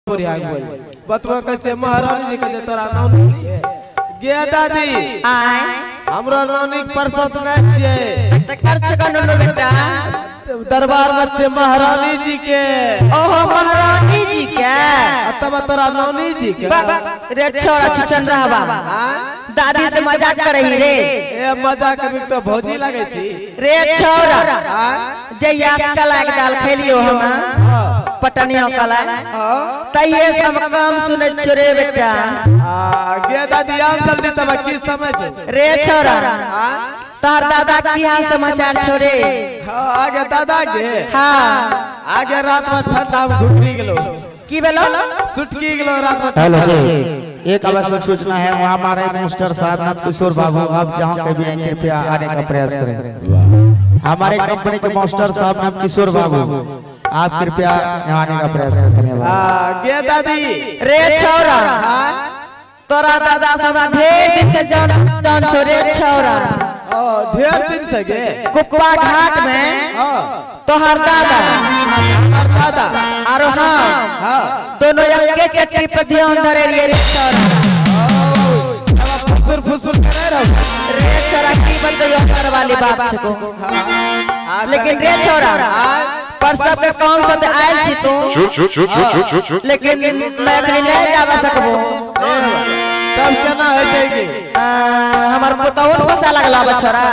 पुरिया बोल बतवा कचे महारानी जी के तोरा नाम के गे दादी आय हमरो नानी परसत नै छियै त खर्च कनो बेटा दरबार में छे महारानी जी के ओहो महारानी जी के तब तोरा नानी जी के रे छोरा छुचन रहबा दादी से मजाक करही रे ए मजाक करबी तो भौजी लागे छी रे छोरा जयास कला के दाल खेलियो हम पटनिया कला तइए सब काम सुने छोरे बेटा गे दादी आ जल्दी तब की समय छे रे छोरा तार दादा की हाल समाचार छोरे आगे दादा गे हां आगे रात में ठंडा में ढुकरी गेलो की भेलो सुटकी गेलो रात में। हेलो जी एक आवश्यक सूचना है वहाँ हमारे मास्टर साहब नाथ किशोर बाबू आप जहाँ कभी आए कृपया आने का प्रयास करें। हमारे कंपनी के मास्टर साहब नाथ किशोर बाबू आप कृपया यहाँ आने का प्रयास करें। धन्यवाद। गे दादी रे छोरा तोरा दादा सबरा ढेर दिन से जान छोरे छोरा ढेर दिन से गे कुप्पा घाट में तोहर दादा और हाँ दोनों एक चट्टी पे ध्यान धरे रे छोरा फुसुर फुसुर करे रहो रे छोरा की बतइयो कर वाली बात छ को लेकिन रे छोरा पर सब के कौन सा आयल छी तू लेकिन मैं अखनी नहीं जावा सकबो तब केना है जाएगी हमर पुतौल बसा लगला बा छोरा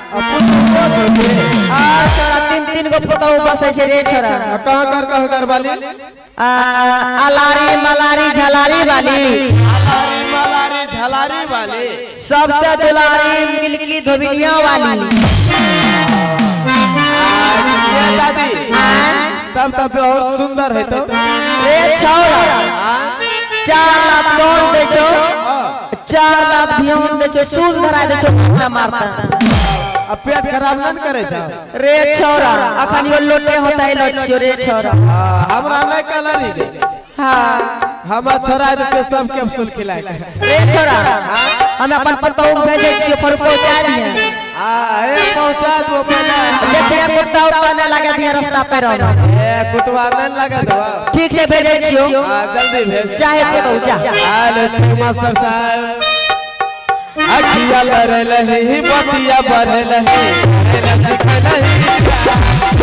छोरा तीन गो पुतौल बसे छे रे छोरा कहां कर वाली अलारी मलारी झलारी वाली सबसे दुलारी मिल्की धोबिनिया वाली दादी तब बहुत सुंदर है तो रे छोरा 4 लाख सोन दे छो 4 लाख भियोन दे छो सूद धरा दे छो मारता अब पेट खराब न करे छ रे छोरा अखन यो लोटे होता है लो छियो रे छोरा हमरा नहीं कलरी दे हां हम छोरा के सब कैप्सूल खिलाए रे छोरा हम अपन पतौ भेजे छियो पर पहुंचा दिए ए पहुंचा दो पहले देखिए कुत्ता उतना न लगा दिया रास्ता पे रहो ए कुतवा न लगा दो ठीक से भेजे छियो जल्दी भेज चाहे पतौ जा हेलो ठीक मास्टर साहब अखिया लरलही बतिया बरलही रे सिखलही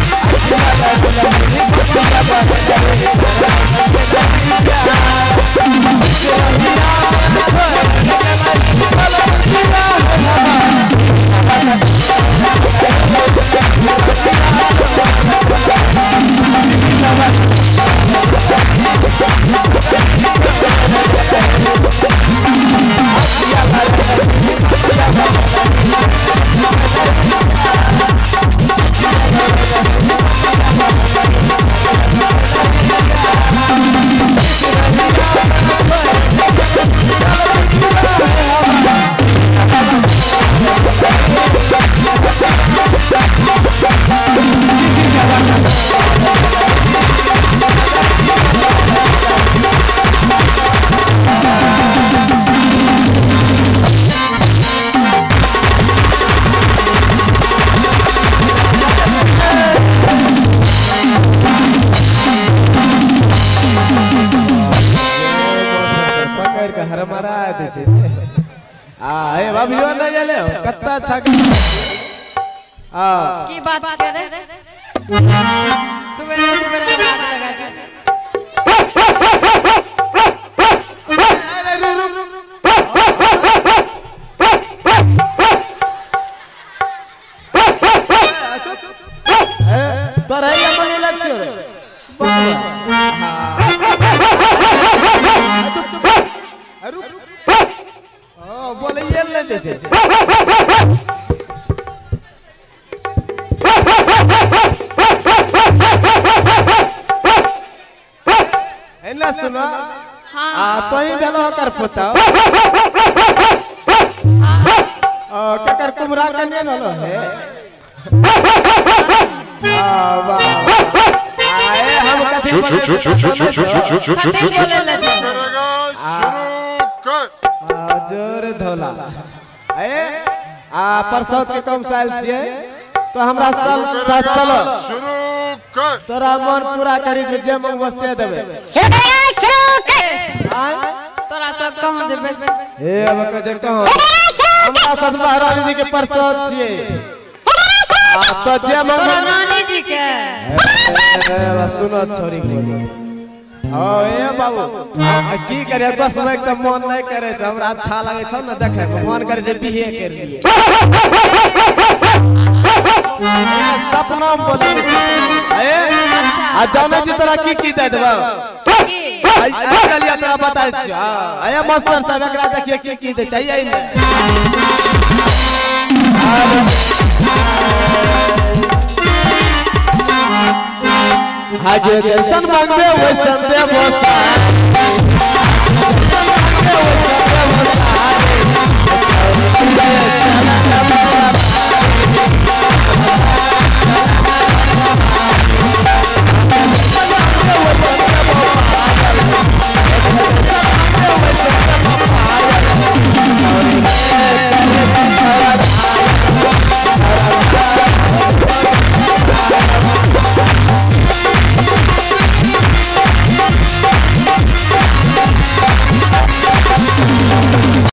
अभियो नहीं आले कत्ता अच्छा की बात करे सुबह रात लगा छी तोरा ये मन लग छ बोले ये ले दे छे एला सुनो हां तो ही भेलो कर पुता ककर कुमरा कन्या नलो है वाह आए हम कथि बोले जोर धौला ए परसौत के कम साल छिए तो हमरा साथ चलो शुरू कर। तोरा मन पूरा करी के जे मंगबो से देबे। तोरा सब कहां देबे? ए अब कजे कहां हमरा साथ महारानी जी के प्रसाद छिए। तो जे मंगबो तोरा रानी जी के सुनो छोरी बोली। ओ ए बाबू की करे बस में एकदम मन नहीं करे छ हमरा अच्छा लागे छ न देखे मन करे जे बिहे कर लिए। सपना में बोले ए आ जाने जी तोरा की दे देबो की आई गलिया तोरा बता छी। हां ए मास्टर साहब एकरा देखिए की दे चाहिए न आगे जैसन मांगबे वैसन देबो।